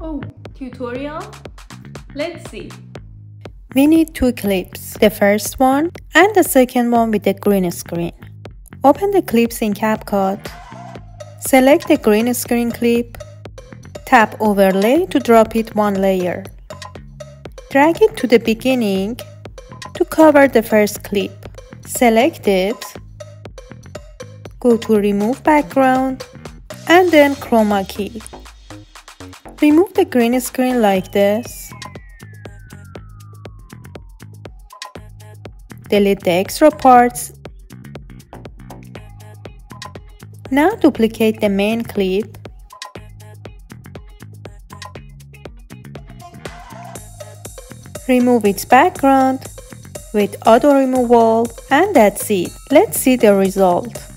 Oh, tutorial? Let's see. We need two clips, the first one and the second one with the green screen. Open the clips in CapCut. Select the green screen clip. Tap Overlay to drop it one layer. Drag it to the beginning to cover the first clip. Select it. Go to Remove Background and then Chroma key. Remove the green screen like this. Delete the extra parts. Now duplicate the main clip. Remove its background with auto removal, and that's it. Let's see the result.